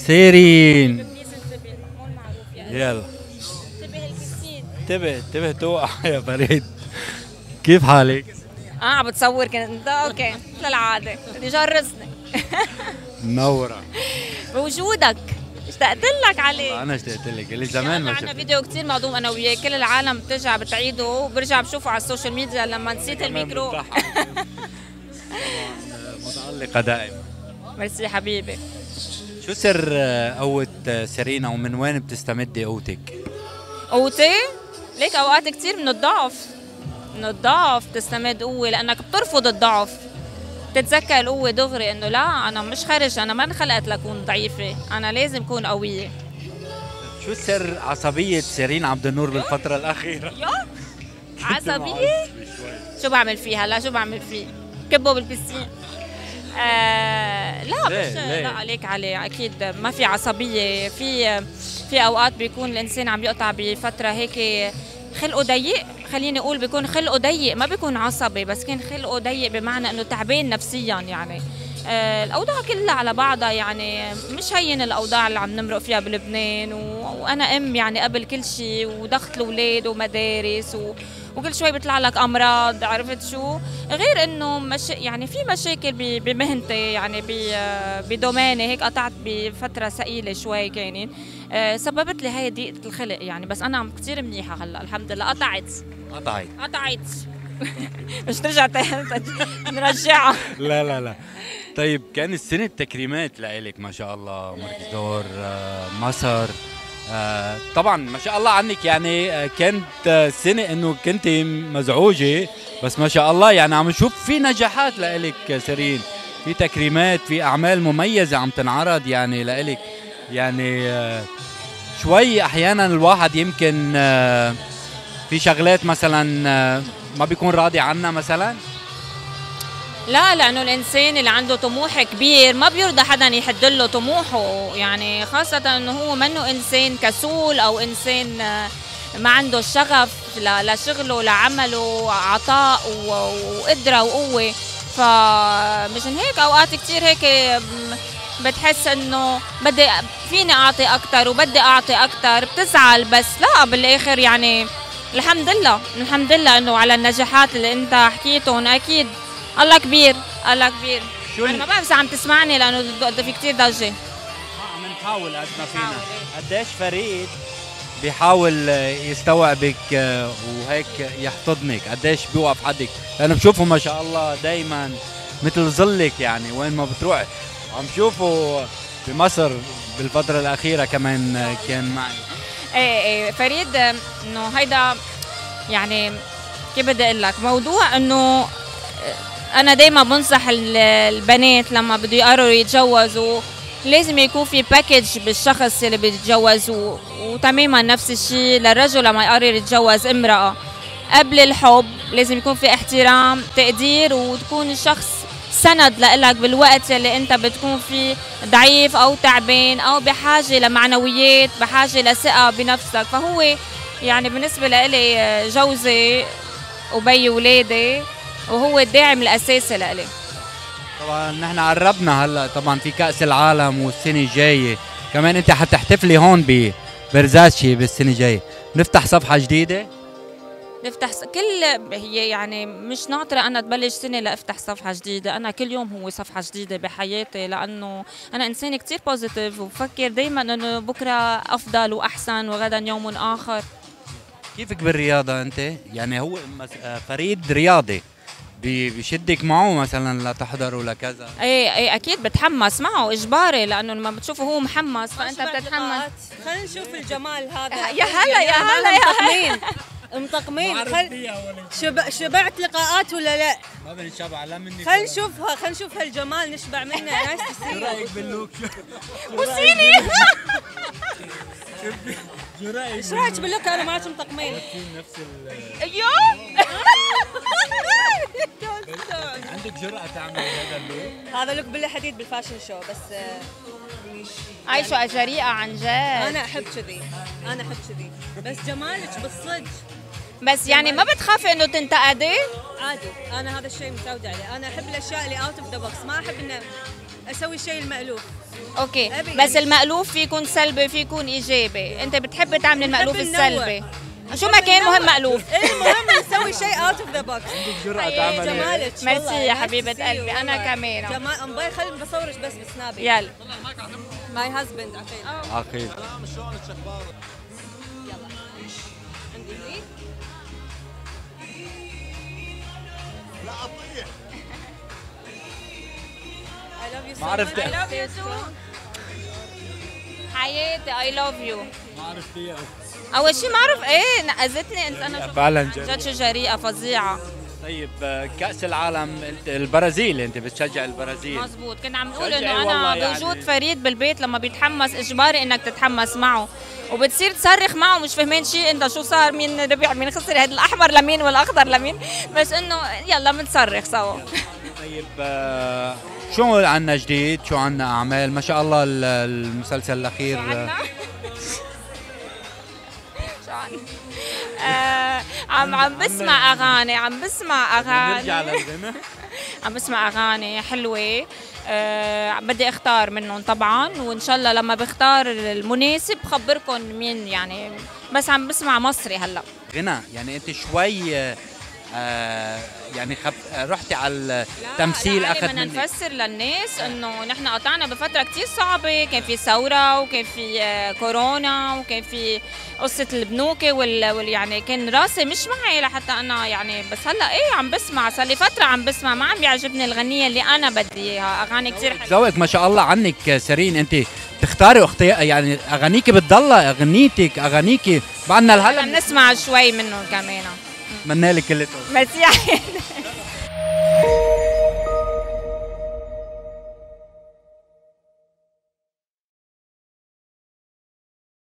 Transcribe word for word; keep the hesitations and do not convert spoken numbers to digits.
سيرين يلا انتبه البسين. انتبه انتبه توقع يا فريد. كيف حالك؟ اه عم بتصور كنت اوكي للعاده بدي جرسني. منورة بوجودك اشتقت لك عليه. انا اشتقت لك لي زمان ما عندنا شفت. فيديو كثير مهضوم انا وياه، كل العالم بترجع بتعيده وبرجع بشوفه على السوشيال ميديا لما نسيت الميكرو. متألقة دائما. ميرسي حبيبي. شو سر قوة سيرينا ومن وين بتستمدي قوتك؟ قوتي؟ ليك اوقات كثير من الضعف، من الضعف تستمد قوه لانك بترفض الضعف. بتتذكر القوه دغري انه لا انا مش خرج، انا ما انخلقت لكون ضعيفه، انا لازم اكون قويه. شو سر عصبية سيرين عبد النور بالفترة الأخيرة؟ يا عصبيه؟ شو بعمل فيه هلا؟ شو بعمل فيه؟ كبه بالبسين. آه لا ليه؟ مش ليه؟ لا عليك عليه، اكيد ما في عصبيه. في في اوقات بيكون الانسان عم يقطع بفتره هيك خلقه ضيق، خليني اقول بيكون خلقه ضيق، ما بيكون عصبي بس كان خلقه ضيق بمعنى انه تعبان نفسيا يعني. آه الاوضاع كلها على بعضها يعني مش هين الاوضاع اللي عم نمرق فيها بلبنان، و... وانا ام يعني قبل كل شيء، وضغط الاولاد ومدارس و... وكل شوي بيطلع لك امراض، عرفت شو؟ غير انه مش يعني في مشاكل بمهنتي يعني بدوماني هيك قطعت بفتره ثقيله شوي كانت أه سببت لي هاي ضيقه الخلق يعني. بس انا عم كثير منيحه هلا الحمد لله. قطعت قطعت قطعت مش ترجع نرجعها. لا لا لا. طيب كان سنة تكريمات لإلك ما شاء الله، مركز دور آه، مصر آه، طبعا ما شاء الله عنك يعني. آه، كانت آه، سنة انه كنت مزعوجة بس ما شاء الله يعني عم نشوف في نجاحات لإلك سيرين، في تكريمات، في اعمال مميزة عم تنعرض يعني لإلك يعني. آه، شوي احيانا الواحد يمكن آه، في شغلات مثلا آه، ما بيكون راضي عنها مثلا. لا لانه الانسان اللي عنده طموح كبير ما بيرضى حدا يحد له طموحه يعني، خاصه انه هو منه انسان كسول او انسان ما عنده شغف لشغله لعمله، عطاء وقدره وقوه. فمشان هيك اوقات كثير هيك بتحس انه بدي فيني اعطي اكثر وبدي اعطي اكثر، بتزعل بس لا بالاخر يعني الحمد لله الحمد لله انه على النجاحات اللي انت حكيتهم. اكيد الله كبير الله كبير. انا ما بعرف اذا عم تسمعني لانه في كثير ضجه. عم نحاول قد ما فينا. قديش فريد بيحاول يستوعبك وهيك يحتضنك، قديش بيوقف حدك، لانه بشوفه ما شاء الله دائما مثل ظلك يعني وين ما بتروح. عم شوفه بمصر بالفتره الاخيره كمان كان معي. ايه ايه فريد انه هيدا يعني كيف بدي اقول لك، موضوع انه انا دايما بنصح البنات لما بده يقرروا يتجوزوا لازم يكون في باكج بالشخص اللي بيتجوز، وتماما نفس الشيء للرجل لما يقرر يتجوز امرأة. قبل الحب لازم يكون في احترام تقدير، وتكون الشخص سند لإلك بالوقت اللي انت بتكون فيه ضعيف او تعبان او بحاجة لمعنويات، بحاجة لثقة بنفسك. فهو يعني بالنسبة لإلي جوزي وبي ولادي وهو الداعم الاساسي لإلي. طبعا نحن قربنا هلا طبعا في كأس العالم والسنة الجاية كمان، انت حتحتفلي هون بفرزاتشي بالسنة الجاية، نفتح صفحة جديدة. نفتح س... كل هي يعني مش ناطرة أنا تبلش سنة لأفتح صفحة جديدة، أنا كل يوم هو صفحة جديدة بحياتي، لأنه أنا إنسان كتير بوزيتيف وبفكر دايما إنه بكرة أفضل وأحسن وغدا يوم آخر. كيفك بالرياضة أنت؟ يعني هو فريد رياضي بشدك معه مثلا لتحضر ولا كذا؟ ايه ايه اكيد بتحمس معه اجباري، لانه لما بتشوفه هو محمس فانت بتتحمس. خلينا نشوف الجمال هذا. يا هلا يا هلا يا هلا مطقمين. خل... شب... شبعت لقاءات ولا لا؟ ما بنشبع لا مني. خلينا نشوفها خلينا نشوف هالجمال نشبع منه. ناس شو رايك باللوك؟ بوسيني. شو رايك؟ ايش رايك باللوك؟ انا معك مطقمين نفس ال ايوه عندك جرأة تعمل هذا اللوك؟ هذا لوك بالله حديد بالفاشن شو بس. عايشة جريئة عن جد. انا احب كذي انا احب كذي بس جمالك بالصدق. بس يعني ما بتخافي انه تنتقدي؟ عادي، انا هذا الشيء متعودة عليه. انا احب الاشياء اللي اوت اوف ذا بوكس، ما احب انه اسوي الشيء المألوف. اوكي بس المألوف في يكون سلبي في يكون ايجابي، انت بتحب تعمل المألوف السلبي شو ما كان مهم مألوف. ايه المهم نسوي شيء اوت اوف ذا بوكس. جمالك ميرسي يا حبيبة قلبي. انا كمان جمال امباي خليني بصورش بس بسنابي. يلا ماي هازبند عقيل. عقيل ما عرفت I love you too. حياتي I love you. ما عرفت فيها اول شيء ما اعرف ايه نقزتني انت. انا فعلا جد شو جريئه فظيعه. طيب كأس العالم انت البرازيل، انت بتشجع البرازيل. مزبوط، كنت عم بقول شجعي انه والله انا يعني. بوجود فريد بالبيت لما بيتحمس اجباري انك تتحمس معه، وبتصير تصرخ معه مش فاهمين شيء انت شو صار، مين ربح مين خسر، هذا الاحمر لمين والاخضر لمين، بس انه يلا بنصرخ سوا. طيب آه، شو عنا جديد؟ شو عنا اعمال؟ ما شاء الله ال- المسلسل الاخير شو عنا؟ شو عنا؟ آه، عم عم بسمع اغاني عم بسمع نرجع اغاني للغنى. عم بسمع اغاني حلوه. أه بدي اختار منهم طبعا، وان شاء الله لما بختار المناسب بخبركم مين يعني، بس عم بسمع مصري هلا. غنى يعني انت شوي آه يعني خف... رحتي على التمثيل لا، اخذ بدنا منك. نفسر للناس انه نحن قطعنا بفتره كثير صعبه، كان في ثوره وكان في آه، كورونا وكان في قصه البنوكه وال... وال يعني كان راسي مش معي لحتى انا يعني، بس هلا ايه عم بسمع، صار لي فتره عم بسمع، ما عم بيعجبني الغنيه اللي انا بدي اياها، اغاني كثير حلوه. ذوقك ما شاء الله عنك سيرين، انت تختاري اختي يعني اغانيك بتضلها اغنيتك اغانيك بعدنا عم لهلا نسمع شوي منهم كمان. بتمنى لك كل التوفيق. ميرسي.